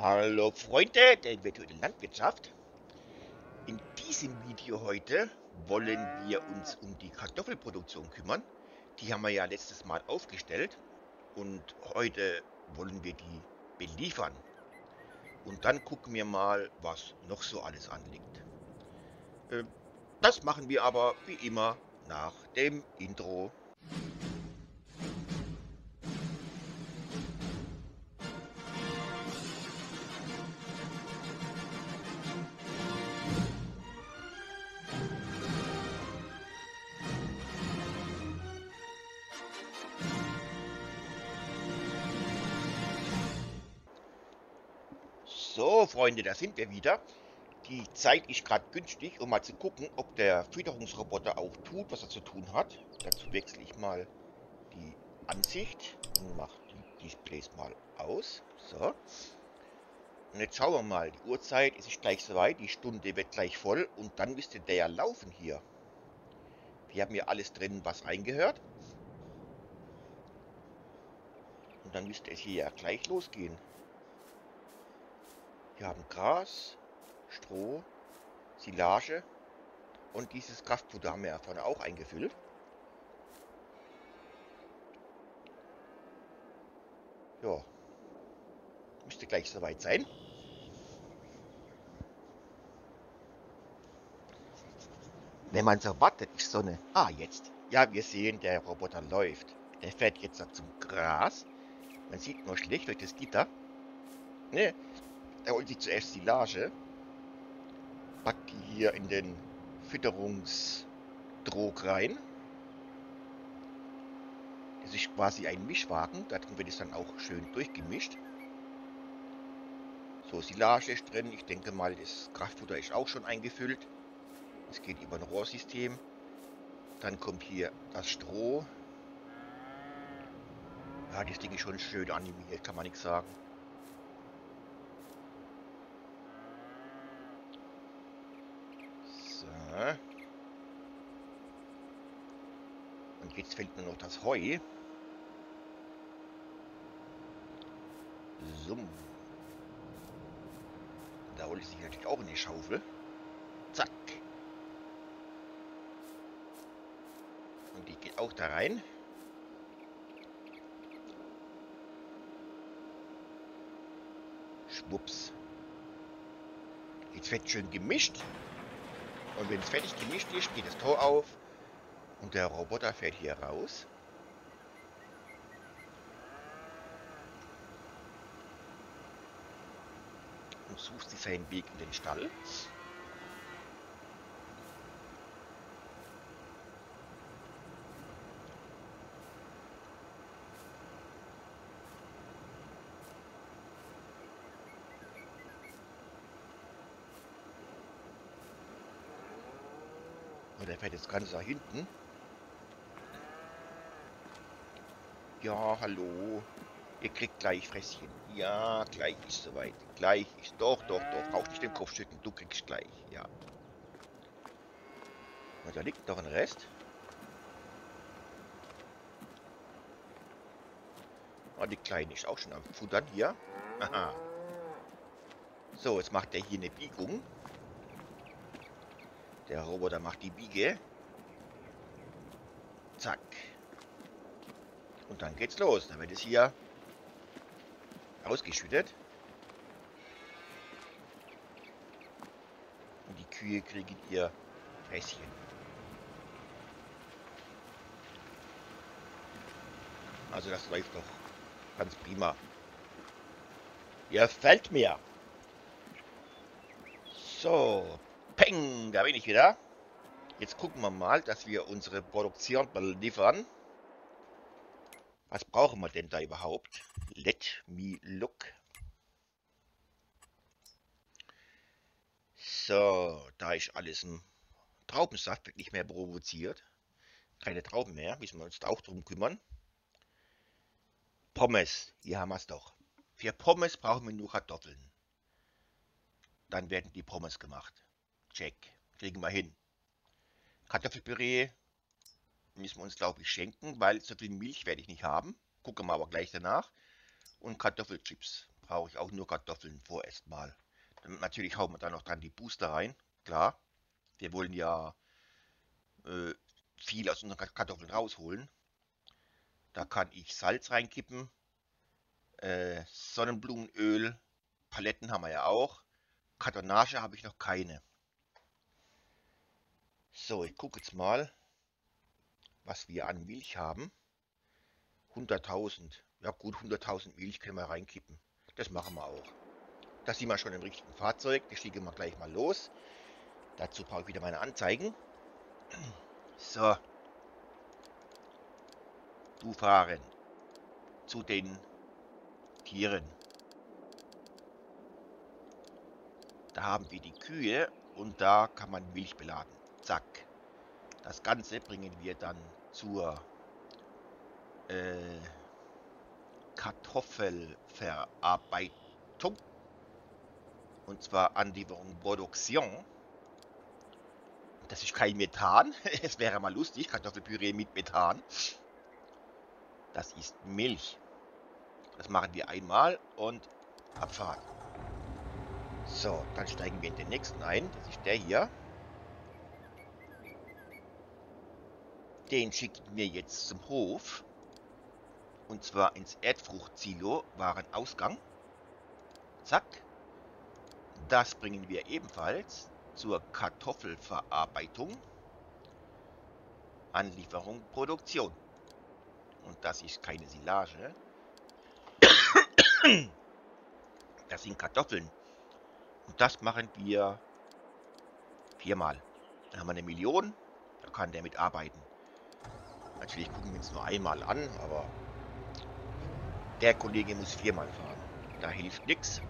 Hallo Freunde der virtuellen Landwirtschaft. In diesem Video heute wollen wir uns um die Kartoffelproduktion kümmern. Die haben wir ja letztes Mal aufgestellt und heute wollen wir die beliefern. Und dann gucken wir mal, was noch so alles anliegt. Äh, Das machen wir aber wie immer nach dem Intro. So Freunde, da sind wir wieder. Die Zeit ist gerade günstig, um mal zu gucken, ob der Fütterungsroboter auch tut, was er zu tun hat. Dazu wechsle ich mal die Ansicht und mache die Displays mal aus. So. Und jetzt schauen wir mal. Die Uhrzeit ist gleich soweit. Die Stunde wird gleich voll. Und dann müsste der ja laufen hier. Wir haben hier alles drin, was reingehört. Und dann müsste es hier ja gleich losgehen. Wir haben Gras, Stroh, Silage und dieses Kraftfutter haben wir ja vorne auch eingefüllt. Ja, müsste gleich soweit sein. Wenn man so wartet, ist so eine... Ah, jetzt. Ja, wir sehen, der Roboter läuft. Der fährt jetzt zum Gras. Man sieht nur schlecht durch das Gitter. Ne, er holt sich zuerst Silage. Packt die hier in den Fütterungsdrog rein. Das ist quasi ein Mischwagen. Da drin wird es dann auch schön durchgemischt. So, Silage ist drin. Ich denke mal, das Kraftfutter ist auch schon eingefüllt. Es geht über ein Rohrsystem. Dann kommt hier das Stroh. Ja, das Ding ist schon schön animiert, kann man nichts sagen. So. Und jetzt fehlt nur noch das Heu. So. Da holt es sich natürlich auch in die Schaufel. Zack. Und die geht auch da rein. Schwupps. Jetzt wird schön gemischt. Und wenn es fertig gemischt ist, geht das Tor auf. Und der Roboter fährt hier raus. Und sucht sich seinen Weg in den Stall. Und er fährt jetzt ganz nach hinten. Ja, hallo. Ihr kriegt gleich Fresschen. Ja, gleich ist soweit. Gleich ist. Doch, doch, doch. Brauchst nicht den Kopf schütteln. Du kriegst gleich. Ja. Und da liegt noch ein Rest. Oh, die Kleine ist auch schon am Futtern hier. Aha. So, jetzt macht er hier eine Biegung. Der Roboter macht die Biege. Zack. Und dann geht's los. Dann wird es hier ausgeschüttet. Und die Kühe kriegen ihr Fässchen. Also das läuft doch ganz prima. Ihr fällt mir. So. Peng, da bin ich wieder. Jetzt gucken wir mal, dass wir unsere Produktion liefern. Was brauchen wir denn da überhaupt? Let me look. So, da ist alles im Traubensaft, wird nicht mehr provoziert. Keine Trauben mehr, müssen wir uns da auch drum kümmern. Pommes, hier haben wir es doch. Für Pommes brauchen wir nur Kartoffeln. Dann werden die Pommes gemacht. Check, kriegen wir hin. Kartoffelpüree müssen wir uns, glaube ich, schenken, weil so viel Milch werde ich nicht haben. Gucken wir aber gleich danach. Und Kartoffelchips brauche ich auch nur Kartoffeln vorerst mal. Dann, natürlich hauen wir da noch dran die Booster rein, klar. Wir wollen ja äh, viel aus unseren Kartoffeln rausholen. Da kann ich Salz reinkippen, Sonnenblumenöl, Paletten haben wir ja auch. Kartonage habe ich noch keine. So, ich gucke jetzt mal, was wir an Milch haben. 100.000. Ja gut, 100.000 Milch können wir reinkippen. Das machen wir auch. Da sind wir schon im richtigen Fahrzeug. Das schicken wir gleich mal los. Dazu brauche ich wieder meine Anzeigen. So, du fahren zu den Tieren. Da haben wir die Kühe und da kann man Milch beladen. Zack. Das Ganze bringen wir dann zur Kartoffelverarbeitung. Und zwar Anlieferung Produktion. Das ist kein Methan. Es wäre mal lustig, Kartoffelpüree mit Methan. Das ist Milch. Das machen wir einmal und Abfahrt. So, dann steigen wir in den nächsten ein. Das ist der hier. Den schicken wir jetzt zum Hof. Und zwar ins Erdfruchtsilo, Warenausgang. Zack. Das bringen wir ebenfalls zur Kartoffelverarbeitung. Anlieferung, Produktion. Und das ist keine Silage. Das sind Kartoffeln. Und das machen wir 4-mal. Dann haben wir 1 Million. Da kann der mitarbeiten. Natürlich gucken wir uns nur einmal an, aber der Kollege muss 4-mal fahren. Da hilft nichts.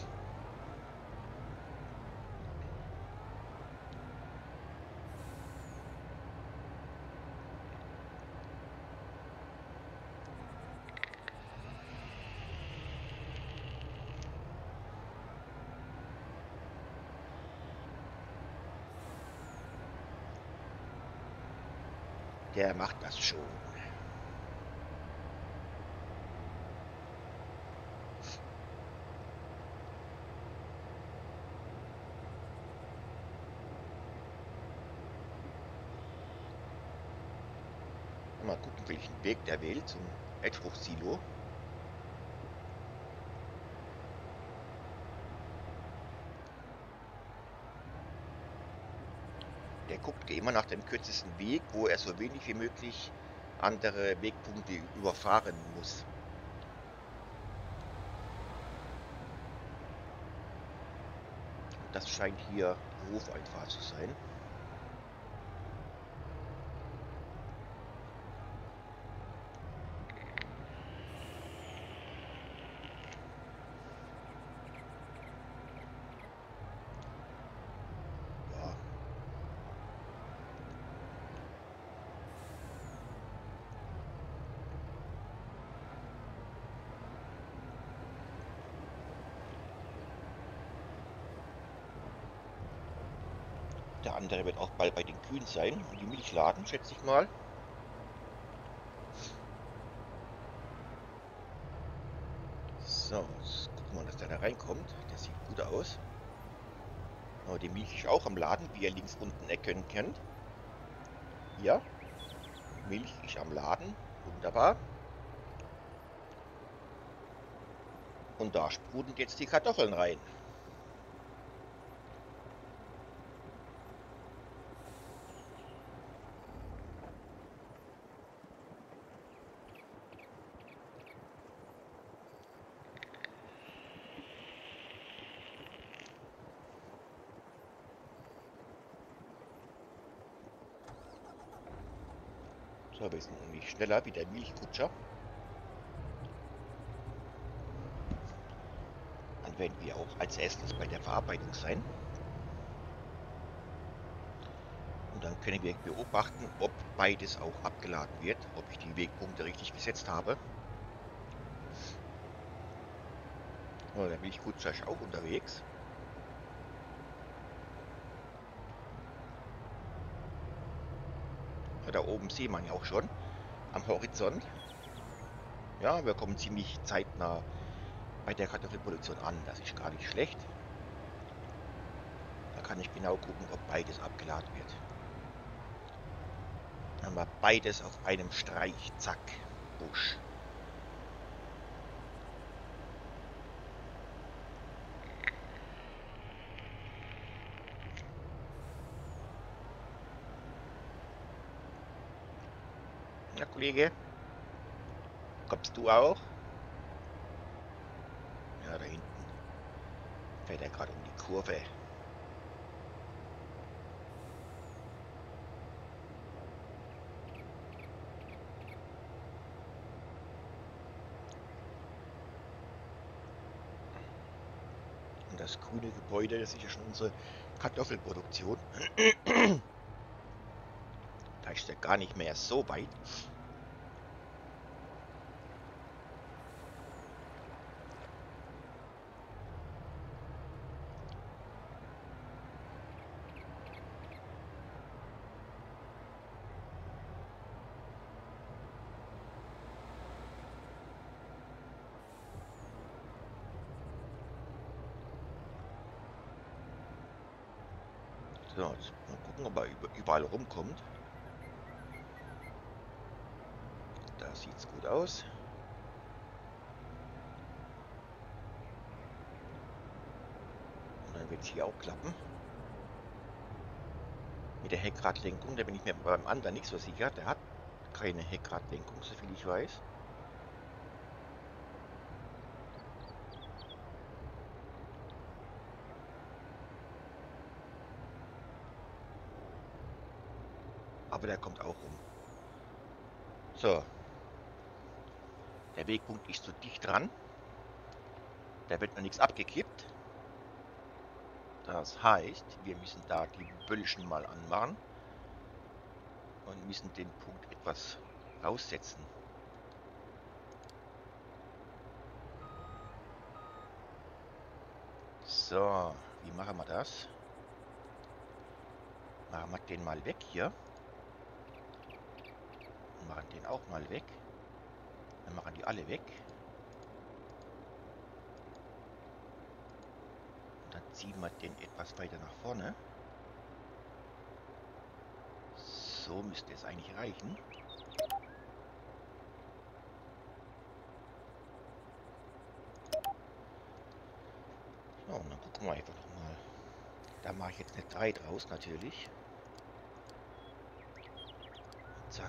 Der macht das schon. Mal gucken, welchen Weg der wählt zum Erdfruchtsilo. Der guckt immer nach dem kürzesten Weg, wo er so wenig wie möglich andere Wegpunkte überfahren muss. Das scheint hier Hofeinfahrt zu sein. Der andere wird auch bald bei den Kühen sein und die Milch laden, schätze ich mal. So, jetzt gucken wir, dass der da reinkommt. Der sieht gut aus. Aber die Milch ist auch am Laden, wie ihr links unten erkennen könnt. Ja, Milch ist am Laden. Wunderbar. Und da sprudeln jetzt die Kartoffeln rein. So, wir sind nämlich schneller wie der Milchkutscher. Dann werden wir auch als erstes bei der Verarbeitung sein. Und dann können wir beobachten, ob beides auch abgeladen wird, ob ich die Wegpunkte richtig gesetzt habe. Oh, der Milchkutscher ist auch unterwegs. Da oben sieht man ja auch schon am Horizont. Ja, wir kommen ziemlich zeitnah bei der Kartoffelproduktion an. Das ist gar nicht schlecht. Da kann ich genau gucken, ob beides abgeladen wird. Dann haben wir beides auf einem Streich. Zack. Busch. Na, Kollege, kommst du auch? Ja, da hinten fährt er gerade um die Kurve. Und das grüne Gebäude, das ist ja schon unsere Kartoffelproduktion. Da ist er gar nicht mehr so weit. So, jetzt mal gucken, ob er überall rumkommt. Da sieht es gut aus. Und dann wird es hier auch klappen. Mit der Heckradlenkung, da bin ich mir beim anderen nicht so sicher. Der hat keine Heckradlenkung, soviel ich weiß. Aber der kommt auch rum. So. Der Wegpunkt ist so dicht dran. Da wird noch nichts abgekippt. Das heißt, wir müssen da die Böllchen mal anmachen. Und müssen den Punkt etwas raussetzen. So, wie machen wir das? Machen wir den mal weg hier. Und machen den auch mal weg. Dann machen die alle weg. Und dann ziehen wir den etwas weiter nach vorne. So müsste es eigentlich reichen. So, und dann gucken wir einfach nochmal. Da mache ich jetzt eine 3 draus natürlich. Zack.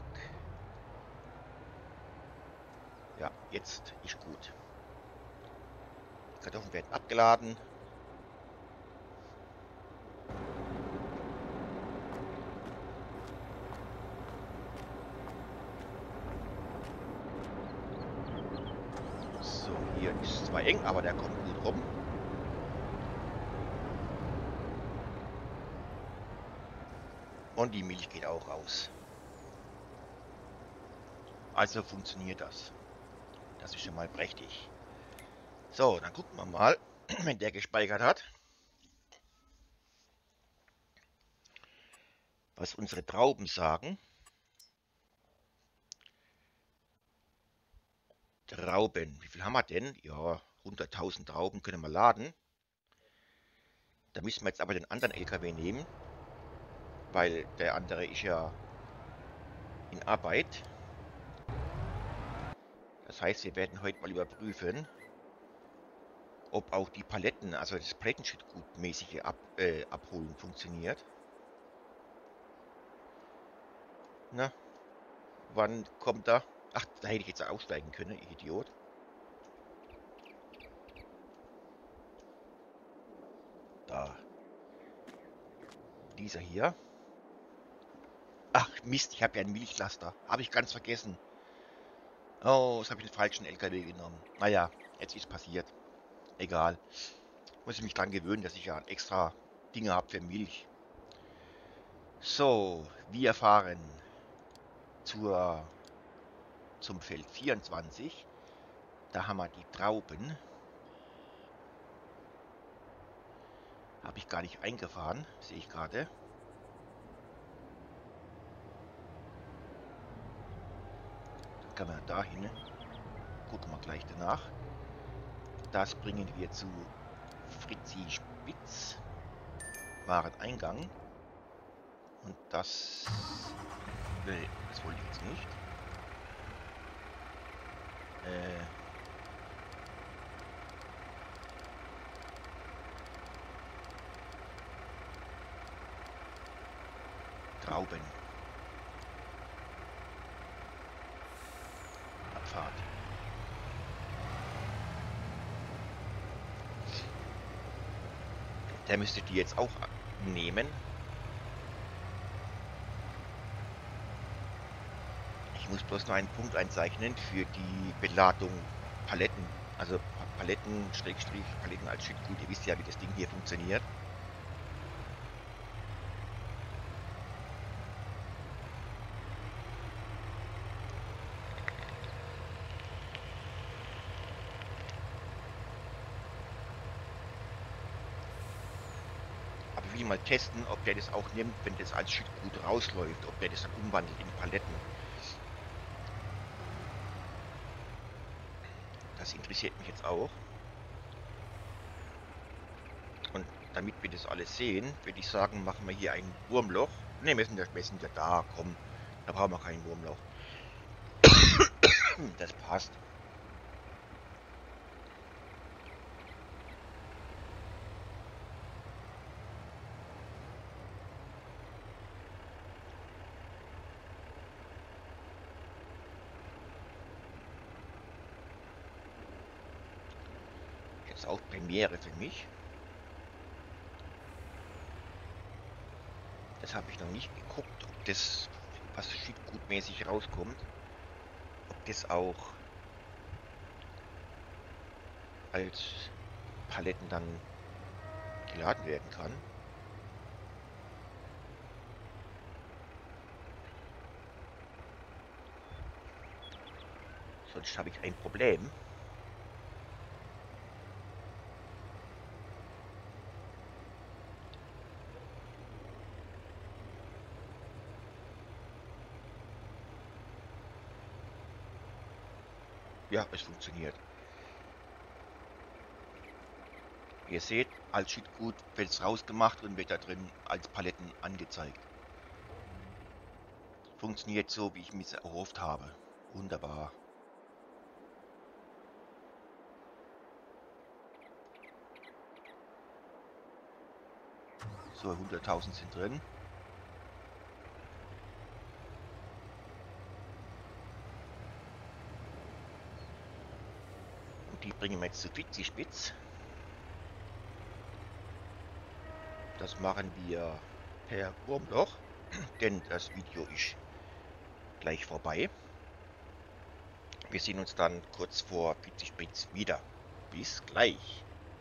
Ja, jetzt ist gut. Die Kartoffeln werden abgeladen. So, hier ist es zwar eng, aber der kommt gut rum. Und die Milch geht auch raus. Also funktioniert das. Das ist schon mal prächtig. So, dann gucken wir mal, wenn der gespeichert hat, was unsere Trauben sagen. Trauben, wie viel haben wir denn? Ja, 100.000 Trauben können wir laden. Da müssen wir jetzt aber den anderen LKW nehmen, weil der andere ist ja in Arbeit. Das heißt, wir werden heute mal überprüfen, ob auch die Paletten, also das Palettenschüttgutmäßige Abholen funktioniert. Na, wann kommt er? Ach, da hätte ich jetzt aussteigen können, ich Idiot. Da. Dieser hier. Ach, Mist, ich habe ja einen Milchlaster. Habe ich ganz vergessen. Oh, jetzt habe ich den falschen LKW genommen. Naja, jetzt ist passiert. Egal. Muss ich mich dran gewöhnen, dass ich ja extra Dinge habe für Milch. So, wir fahren zum Feld 24. Da haben wir die Trauben. Habe ich gar nicht eingefahren, sehe ich gerade. Dann kann man da hin. Gucken wir gleich danach. Das bringen wir zu Fritzi Spitz, Wareneingang. Und das... Nee, das wollte ich jetzt nicht. Trauben. Abfahrt. Der müsste die jetzt auch nehmen. Ich muss bloß noch einen Punkt einzeichnen für die Beladung Paletten. Also Paletten, Schrägstrich, Paletten als Schüttgut. Ihr wisst ja, wie das Ding hier funktioniert. Aber ich will mal testen, ob der das auch nimmt, wenn das als Schüttgut rausläuft, ob der das dann umwandelt in Paletten. Das interessiert mich jetzt auch. Und damit wir das alles sehen, würde ich sagen, machen wir hier ein Wurmloch. Ne, wir sind ja da, komm. Da brauchen wir kein Wurmloch. Das passt. Jetzt auch Premiere für mich. Das habe ich noch nicht geguckt, ob das, was schüttgutmäßig rauskommt, ob das auch als Paletten dann geladen werden kann. Sonst habe ich ein Problem. Ja, es funktioniert. Ihr seht, als Schüttgut wird es rausgemacht und wird da drin als Paletten angezeigt. Funktioniert so, wie ich mir es erhofft habe. Wunderbar. So, 100.000 sind drin. Und die bringen wir jetzt zu Fritzi Spitz. Das machen wir per Wurmloch, denn das Video ist gleich vorbei. Wir sehen uns dann kurz vor Fritzi Spitz wieder. Bis gleich.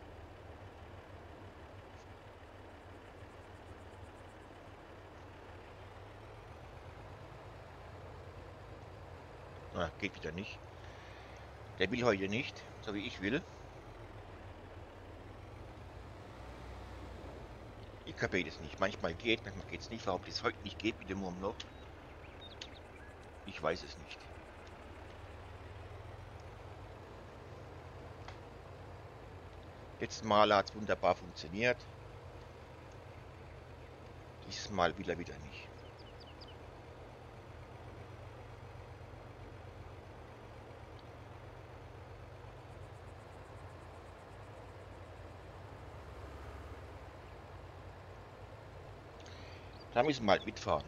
Na, geht wieder nicht. Der will heute nicht, so wie ich will. Ich kapiere das nicht. Manchmal geht, manchmal geht es nicht. Warum das heute nicht geht mit dem Wurmloch? Ich weiß es nicht. Letztes Mal hat es wunderbar funktioniert. Dieses Mal will er wieder nicht. Da müssen wir halt mitfahren.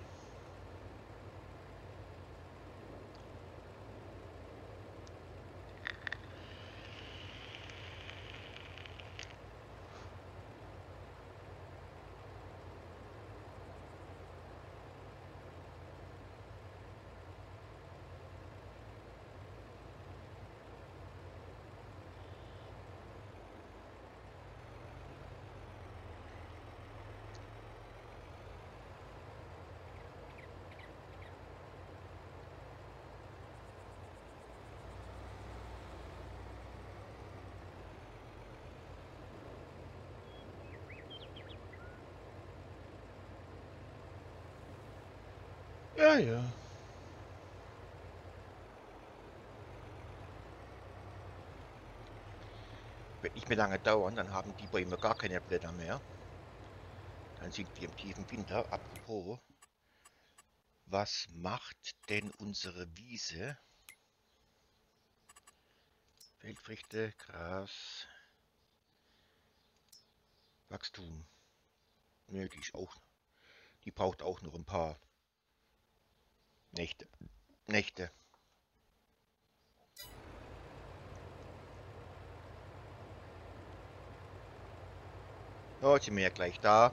Ja, ja. nicht mehr lange dauern, dann haben die Bäume gar keine Blätter mehr. Dann sind wir im tiefen Winter. Apropos, was macht denn unsere Wiese? Feldfrüchte, Gras, Wachstum. Ne, die braucht auch noch ein paar Nächte. Ja, jetzt sind wir ja gleich da.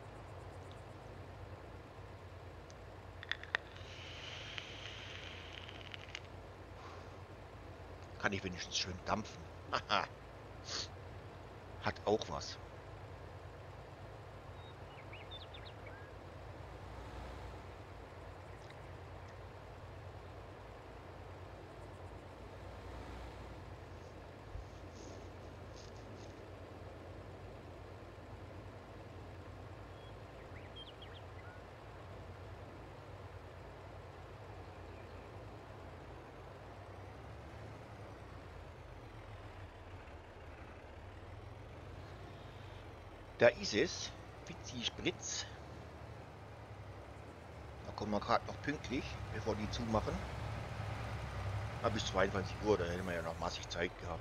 Kann ich wenigstens schön dampfen. Haha. Hat auch was. Da ist es. Fitzi Spritz. Da kommen wir gerade noch pünktlich, bevor die zumachen. Aber bis 22 Uhr, da hätten wir ja noch massig Zeit gehabt.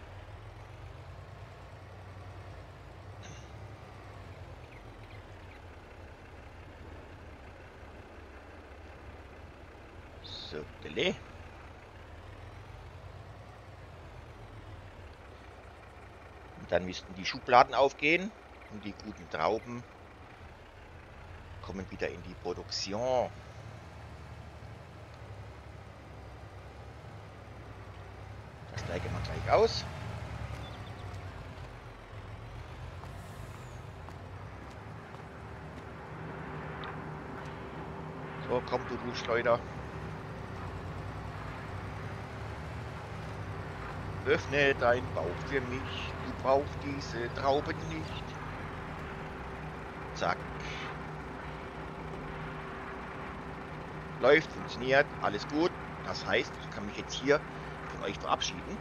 So, Dele. Und dann müssten die Schubladen aufgehen und die guten Trauben kommen wieder in die Produktion. Das gleiche wir gleich aus. So, komm du Schleuder. Öffne dein Bauch für mich, du brauchst diese Trauben nicht. Zack. Läuft, funktioniert, alles gut. Das heißt, ich kann mich jetzt hier von euch verabschieden.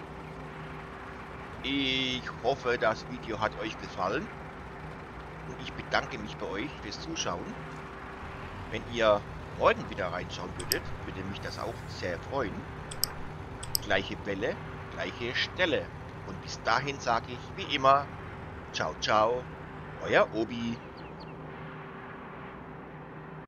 Ich hoffe, das Video hat euch gefallen. Und ich bedanke mich bei euch fürs Zuschauen. Wenn ihr morgen wieder reinschauen würdet, würde mich das auch sehr freuen. Gleiche Welle, gleiche Stelle. Und bis dahin sage ich wie immer, ciao, ciao, euer Obi.